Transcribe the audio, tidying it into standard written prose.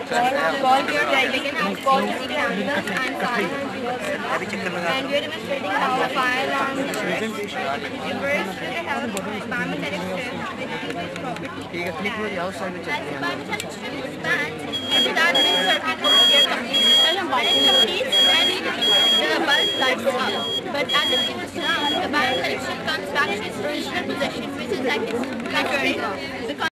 call your like call your ambulance and fire and we are demonstrating how fire alarm refers to the health of environment directive with its property. As the environmental system expands, it starts with circuit of air completion.